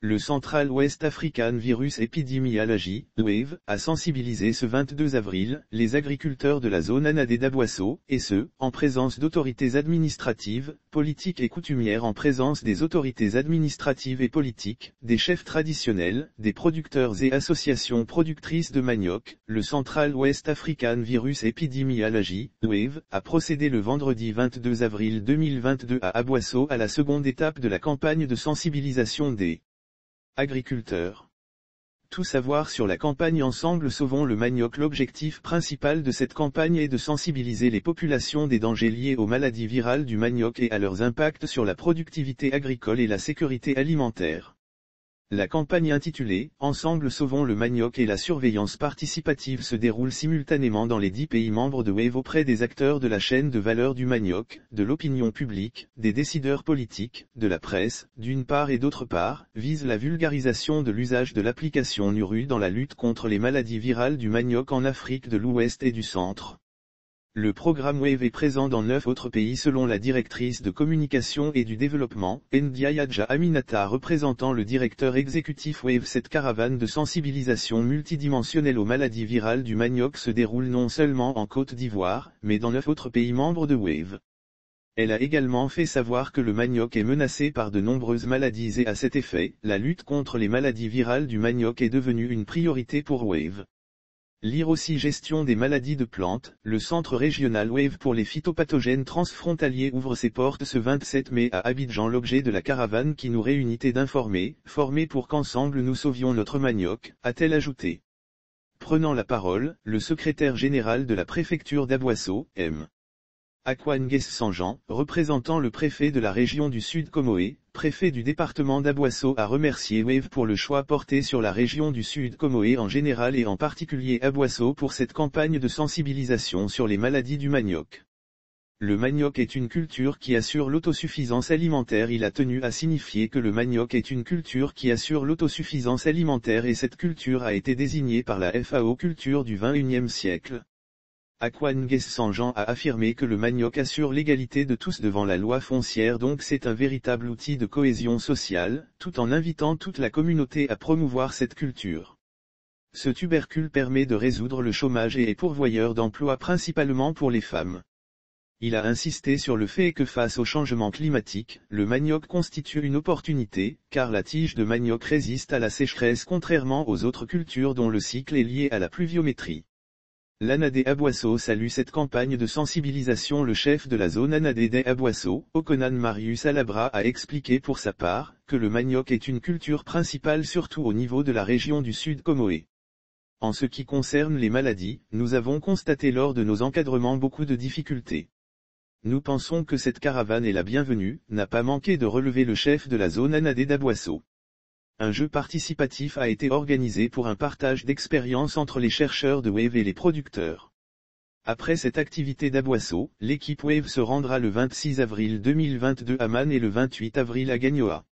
Le Central West African Virus Epidemiology, WAVE, a sensibilisé ce 22 avril, les agriculteurs de la zone Anadé d'Aboisseau, et ce, en présence d'autorités administratives, politiques et coutumières en présence des autorités administratives et politiques, des chefs traditionnels, des producteurs et associations productrices de manioc. Le Central West African Virus Epidemiology, WAVE, a procédé le vendredi 22 avril 2022 à Aboisseau à la seconde étape de la campagne de sensibilisation des agriculteurs. Tout savoir sur la campagne Ensemble Sauvons le Manioc. L'objectif principal de cette campagne est de sensibiliser les populations des dangers liés aux maladies virales du manioc et à leurs impacts sur la productivité agricole et la sécurité alimentaire. La campagne intitulée « Ensemble sauvons le manioc » et la surveillance participative se déroule simultanément dans les 10 pays membres de WAVE auprès des acteurs de la chaîne de valeur du manioc, de l'opinion publique, des décideurs politiques, de la presse, d'une part et d'autre part, vise la vulgarisation de l'usage de l'application NURU dans la lutte contre les maladies virales du manioc en Afrique de l'Ouest et du Centre. Le programme WAVE est présent dans 9 autres pays selon la directrice de communication et du développement, Ndiayaja Aminata représentant le directeur exécutif WAVE. Cette caravane de sensibilisation multidimensionnelle aux maladies virales du manioc se déroule non seulement en Côte d'Ivoire, mais dans 9 autres pays membres de WAVE. Elle a également fait savoir que le manioc est menacé par de nombreuses maladies et à cet effet, la lutte contre les maladies virales du manioc est devenue une priorité pour WAVE. Lire aussi Gestion des maladies de plantes, le centre régional WAVE pour les phytopathogènes transfrontaliers ouvre ses portes ce 27 mai à Abidjan. L'objet de la caravane qui nous réunit est d'informer, former pour qu'ensemble nous sauvions notre manioc, a-t-elle ajouté. Prenant la parole, le secrétaire général de la préfecture d'Aboisseau, M. Akwan Sanjan, représentant le préfet de la région du Sud Comoé, préfet du département d'Aboisseau, a remercié WAVE pour le choix porté sur la région du Sud Comoé en général et en particulier Aboisseau pour cette campagne de sensibilisation sur les maladies du manioc. Le manioc est une culture qui assure l'autosuffisance alimentaire. Il a tenu à signifier que le manioc est une culture qui assure l'autosuffisance alimentaire et cette culture a été désignée par la FAO culture du XXIe siècle. Akwan Sanjan a affirmé que le manioc assure l'égalité de tous devant la loi foncière, donc c'est un véritable outil de cohésion sociale, tout en invitant toute la communauté à promouvoir cette culture. Ce tubercule permet de résoudre le chômage et est pourvoyeur d'emplois principalement pour les femmes. Il a insisté sur le fait que face au changement climatique, le manioc constitue une opportunité, car la tige de manioc résiste à la sécheresse contrairement aux autres cultures dont le cycle est lié à la pluviométrie. L'Anadé Aboisseau salue cette campagne de sensibilisation. Le chef de la zone Anadé d'Aboisseau, Okonan Marius Alabra, a expliqué pour sa part, que le manioc est une culture principale surtout au niveau de la région du Sud Comoé. En ce qui concerne les maladies, nous avons constaté lors de nos encadrements beaucoup de difficultés. Nous pensons que cette caravane est la bienvenue, n'a pas manqué de relever le chef de la zone Anadé d'Aboisseau. Un jeu participatif a été organisé pour un partage d'expériences entre les chercheurs de WAVE et les producteurs. Après cette activité d'Aboisseau, l'équipe WAVE se rendra le 26 avril 2022 à Man et le 28 avril à Gagnoa.